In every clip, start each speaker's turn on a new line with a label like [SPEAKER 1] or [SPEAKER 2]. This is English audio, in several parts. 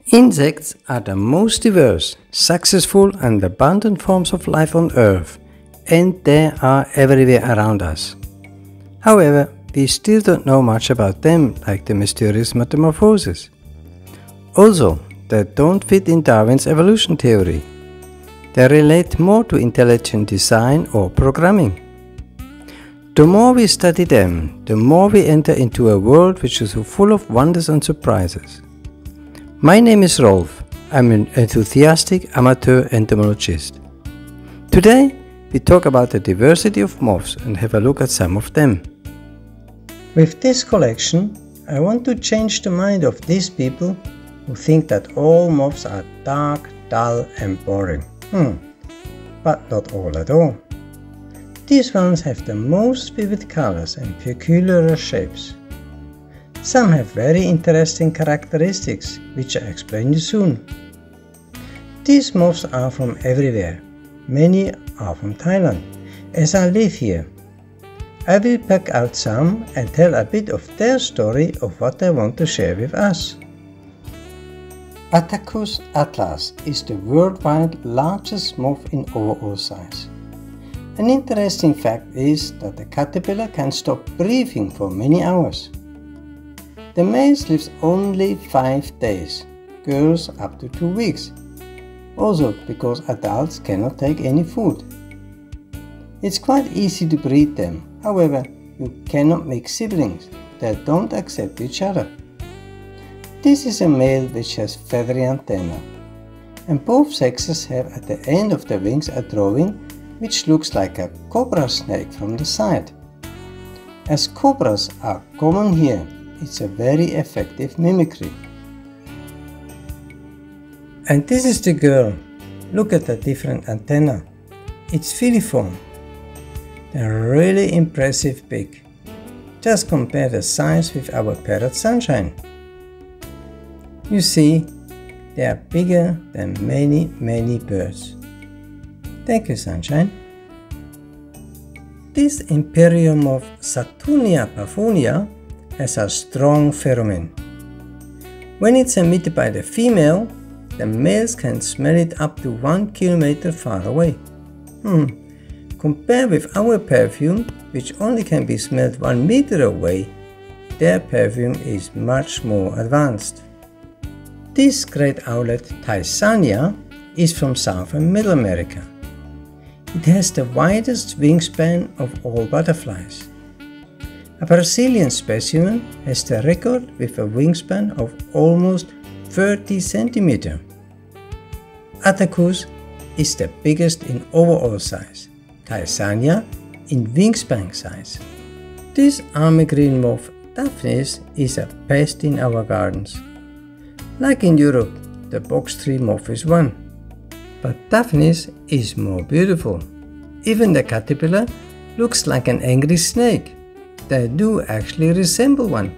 [SPEAKER 1] Insects are the most diverse, successful and abundant forms of life on Earth, and they are everywhere around us. However, we still don't know much about them, like the mysterious metamorphosis. Also, they don't fit in Darwin's evolution theory. They relate more to intelligent design or programming. The more we study them, the more we enter into a world which is full of wonders and surprises. My name is Rolf. I'm an enthusiastic amateur entomologist. Today, we talk about the diversity of moths and have a look at some of them. With this collection, I want to change the mind of these people who think that all moths are dark, dull and boring. But not all at all. These ones have the most vivid colors and peculiar shapes. Some have very interesting characteristics, which I'll explain you soon. These moths are from everywhere. Many are from Thailand, as I live here. I will pick out some and tell a bit of their story of what they want to share with us. Attacus atlas is the worldwide largest moth in overall size. An interesting fact is that the caterpillar can stop breathing for many hours. The males live only 5 days, girls up to 2 weeks, also because adults cannot take any food. It's quite easy to breed them, however, you cannot make siblings that don't accept each other. This is a male which has feathery antennae, and both sexes have at the end of the wings a drawing which looks like a cobra snake from the side. As cobras are common here, it's a very effective mimicry. And this is the girl. Look at the different antennae. It's filiform. They're really impressive big. Just compare the size with our parrot Sunshine. You see, they are bigger than many birds. Thank you, Sunshine. This imperial moth Saturnia parfunia has a strong pheromone. When it's emitted by the female, the males can smell it up to 1 kilometer far away. Compared with our perfume, which only can be smelled 1 meter away, their perfume is much more advanced. This great owlet, Thysania, is from South and Middle America. It has the widest wingspan of all butterflies. A Brazilian specimen has the record with a wingspan of almost 30 centimeters. Attacus is the biggest in overall size, Thysania in wingspan size. This army green moth, Daphnis, is a pest in our gardens. Like in Europe, the box tree moth is one. But Daphnis is more beautiful. Even the caterpillar looks like an angry snake. They do actually resemble one.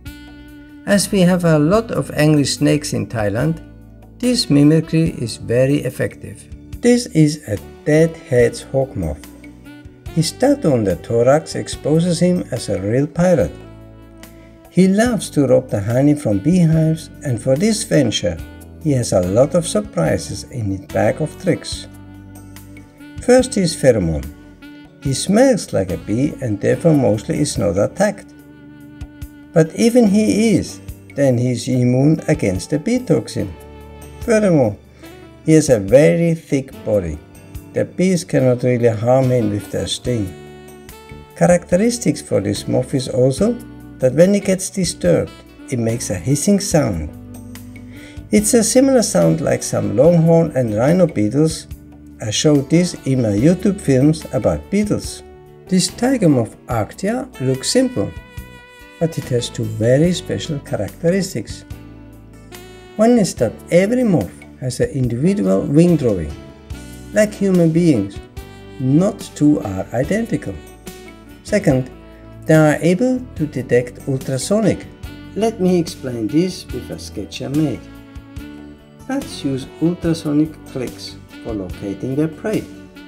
[SPEAKER 1] As we have a lot of angry snakes in Thailand, this mimicry is very effective. This is a deadhead's hawk moth. His tattoo on the thorax exposes him as a real pirate. He loves to rob the honey from beehives, and for this venture, he has a lot of surprises in his bag of tricks. First his pheromone. He smells like a bee and therefore mostly is not attacked. But even he is, then he is immune against the bee toxin. Furthermore, he has a very thick body. The bees cannot really harm him with their sting. Characteristics for this moth is also that when it gets disturbed, it makes a hissing sound. It's a similar sound like some longhorn and rhino beetles. I showed this in my YouTube films about beetles. This tiger moth Arctia looks simple, but it has 2 very special characteristics. One is that every moth has an individual wing drawing. Like human beings, not 2 are identical. Second, they are able to detect ultrasonic. Let me explain this with a sketch I made. Bats use ultrasonic clicks for locating their prey.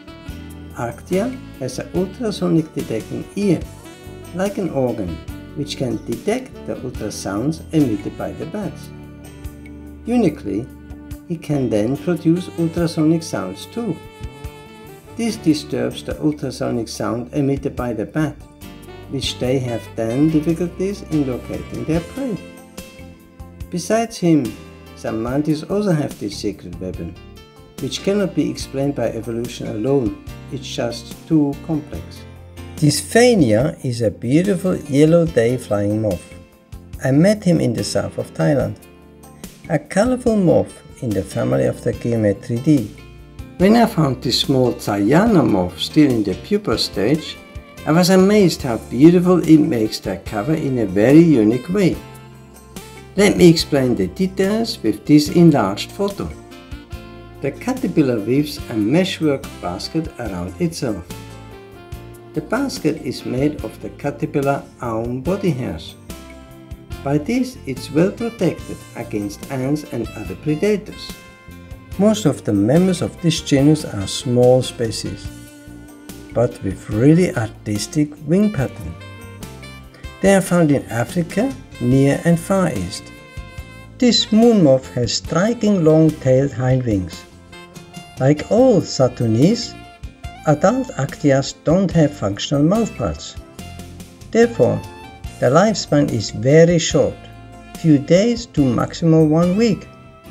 [SPEAKER 1] Arctia has an ultrasonic detecting ear, like an organ, which can detect the ultrasounds emitted by the bats. Uniquely, he can then produce ultrasonic sounds too. This disturbs the ultrasonic sound emitted by the bat, which they have then difficulties in locating their prey. Besides him, some mantis also have this secret weapon, which cannot be explained by evolution alone. It's just too complex. This Phania is a beautiful yellow day flying moth. I met him in the south of Thailand. A colorful moth in the family of the Geometridae. When I found this small Tsayana moth still in the pupa stage, I was amazed how beautiful it makes their cover in a very unique way. Let me explain the details with this enlarged photo. The caterpillar weaves a meshwork basket around itself. The basket is made of the caterpillar own body hairs. By this, it's well protected against ants and other predators. Most of the members of this genus are small species, but with really artistic wing pattern. They are found in Africa, Near and Far East. This moon moth has striking long-tailed hind wings. Like all Saturnies, adult Actias don't have functional mouthparts. Therefore, the lifespan is very short, few days to maximum 1 week.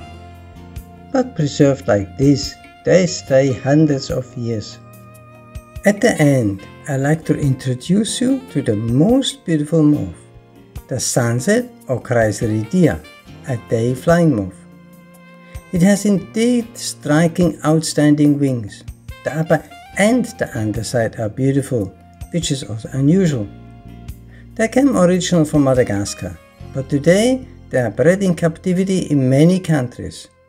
[SPEAKER 1] But preserved like this, they stay hundreds of years. At the end, I'd like to introduce you to the most beautiful moth, the sunset or Chrysaoridia, a day flying moth. It has indeed striking outstanding wings. The upper and the underside are beautiful, which is also unusual. They came originally from Madagascar, but today they are bred in captivity in many countries.